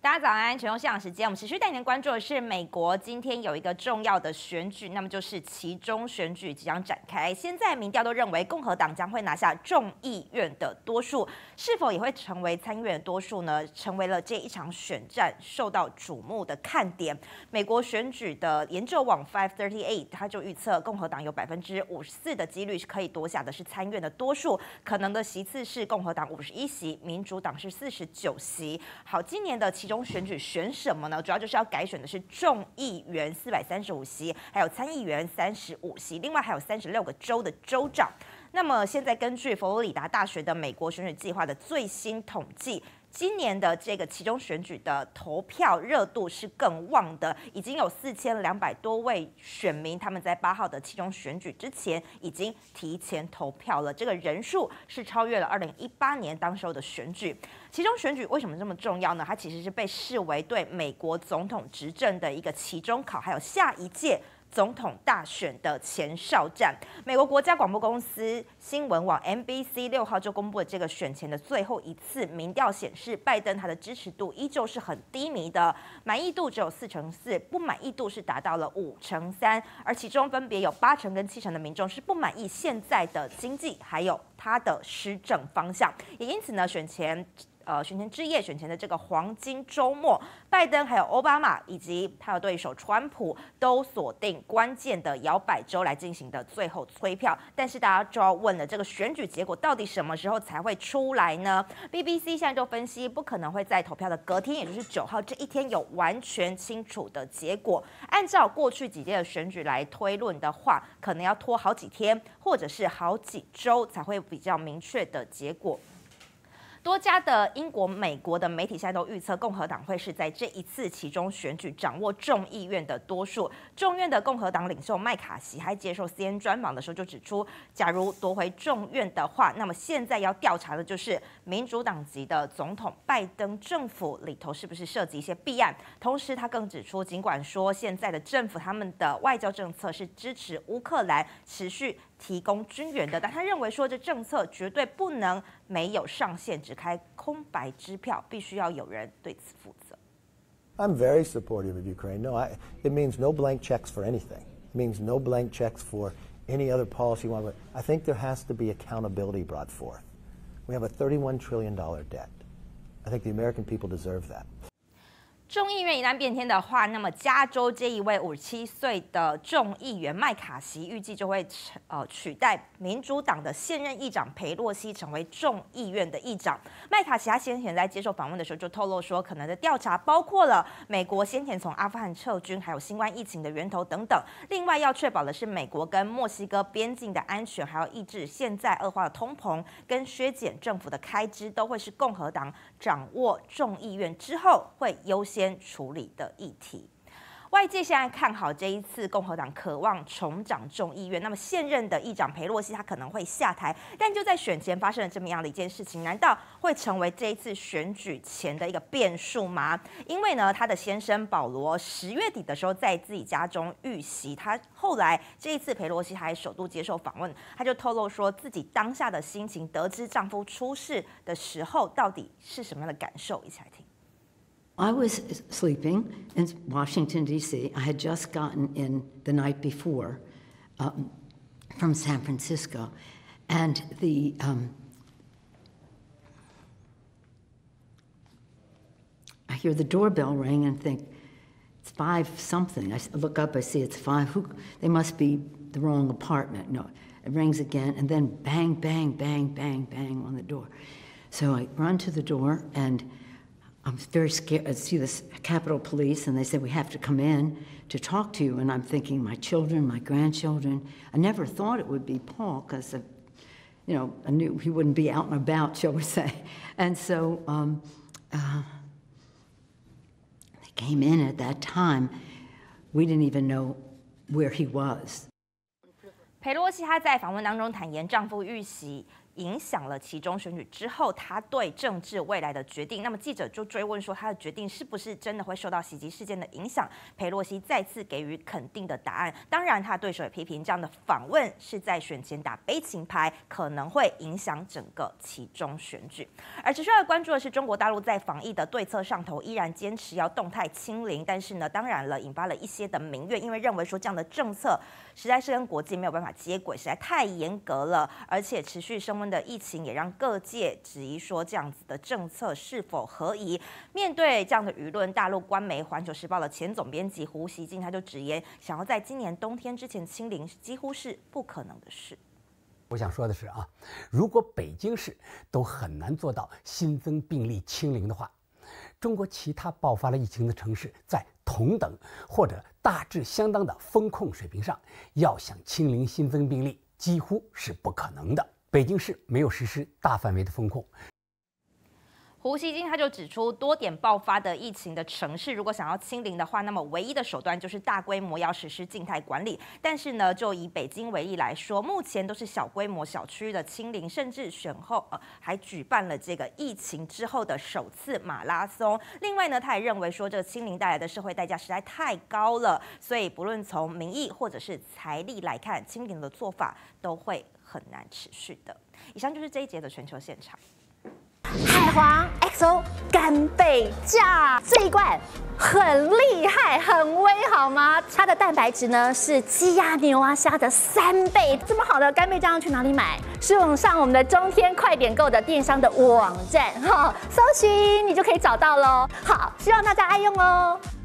大家早安，全球市场时间，我们持续带您关注的是美国今天有一个重要的选举，那么就是期中选举即将展开。现在民调都认为共和党将会拿下众议院的多数，是否也会成为参议院的多数呢？成为了这一场选战受到瞩目的看点。美国选举的研究网 538， 他就预测共和党有54%的几率是可以夺下的是参议院的多数，可能的席次是共和党51席，民主党是49席。好，今年的期中选举选什么呢？主要就是要改选的是众议员435席，还有参议员35席，另外还有36个州的州长。那么现在根据佛罗里达大学的美国选举计划的最新统计，今年的这个期中选举的投票热度是更旺的，已经有4200多位选民，他们在8号的期中选举之前已经提前投票了，这个人数是超越了2018年当时候的选举。期中选举为什么这么重要呢？它其实是被视为对美国总统执政的一个期中考，还有下一届总统大选的前哨战。美国国家广播公司新闻网 NBC 6号就公布了这个选前的最后一次民调显示，拜登他的支持度依旧是很低迷的，满意度只有4%，不满意度是达到了5%，而其中分别有80%跟70%的民众是不满意现在的经济还有他的施政方向，也因此呢，选前之夜，选前的这个黄金周末，拜登还有奥巴马以及他的对手川普都锁定关键的摇摆州来进行的最后催票。但是大家就要问了，这个选举结果到底什么时候才会出来呢 ？BBC 现在就分析，不可能会在投票的隔天，也就是9号这一天有完全清楚的结果。按照过去几届的选举来推论的话，可能要拖好几天，或者是好几周才会比较明确的结果。多家的英国、美国的媒体现在都预测，共和党会是在这一次期中选举掌握众议院的多数。众院的共和党领袖麦卡锡还接受 CNN 专访的时候就指出，假如夺回众院的话，那么现在要调查的就是民主党籍的总统拜登政府里头是不是涉及一些弊案。同时，他更指出，尽管说现在的政府他们的外交政策是支持乌克兰持续提供军援的，但他认为说这政策绝对不能没有上限，只开空白支票，必须要有人对此负责。 I'm very supportive of Ukraine. No, it means no blank checks for anything. It means no blank checks for any other policy. I think there has to be accountability brought forth. We have a $31 trillion debt. I think the American people deserve that. 众议院一旦变天的话，那么加州这一位57岁的众议员麦卡锡预计就会取代民主党的现任议长裴洛西成为众议院的议长。麦卡锡他先前在接受访问的时候就透露说，可能的调查包括了美国先前从阿富汗撤军，还有新冠疫情的源头等等。另外要确保的是美国跟墨西哥边境的安全，还要抑制现在恶化的通膨跟削减政府的开支，都会是共和党掌握众议院之后会优先处理的议题。外界现在看好这一次共和党渴望重掌众议院，那么现任的议长裴洛西他可能会下台，但就在选前发生了这么样的一件事情，难道会成为这一次选举前的一个变数吗？因为呢，他的先生保罗10月底的时候在自己家中遇袭，他后来这一次裴洛西还首度接受访问，他就透露说自己当下的心情，得知丈夫出事的时候到底是什么样的感受，一起来听。 I was sleeping in Washington, D.C. I had just gotten in the night before from San Francisco. And I hear the doorbell ring and think, it's 5 something. I look up, I see it's 5. They must be the wrong apartment. No, it rings again, and then bang, bang, bang, bang, bang on the door. So I run to the door, and I'm very scared. I see this Capitol Police, and they said, we have to come in to talk to you. And I'm thinking, my children, my grandchildren. I never thought it would be Paul, because, I knew he wouldn't be out and about, shall we say. And so they came in at that time. We didn't even know where he was. 裴洛西她在访问当中坦言，丈夫遇袭影响了期中选举之后他对政治未来的决定。那么记者就追问说，他的决定是不是真的会受到袭击事件的影响？裴洛西再次给予肯定的答案。当然，他的对手也批评这样的访问是在选前打悲情牌，可能会影响整个期中选举。而持续要关注的是，中国大陆在防疫的对策上头依然坚持要动态清零，但是呢，当然了，引发了一些的民怨，因为认为说这样的政策实在是跟国际没有办法接轨，实在太严格了，而且持续升温的疫情也让各界质疑说这样子的政策是否合宜。面对这样的舆论，大陆官媒《环球时报》的前总编辑胡锡进他就直言，想要在今年冬天之前清零几乎是不可能的事。 我想说的是啊，如果北京市都很难做到新增病例清零的话，中国其他爆发了疫情的城市在同等或者大致相当的风控水平上，要想清零新增病例几乎是不可能的。北京市没有实施大范围的风控。 胡锡进他就指出，多点爆发的疫情的城市，如果想要清零的话，那么唯一的手段就是大规模要实施静态管理。但是呢，就以北京为例来说，目前都是小规模、小区域的清零，甚至选后还举办了这个疫情之后的首次马拉松。另外呢，他也认为说，这个清零带来的社会代价实在太高了，所以不论从民意或者是财力来看，清零的做法都会很难持续的。以上就是这一节的全球现场。 海皇 XO 干贝酱这一罐很厉害，很威，好吗？它的蛋白质呢是鸡鸭牛啊虾的3倍。这么好的干贝酱要去哪里买？是上我们的中天快点购的电商的网站搜寻你就可以找到喽。好，希望大家爱用哦。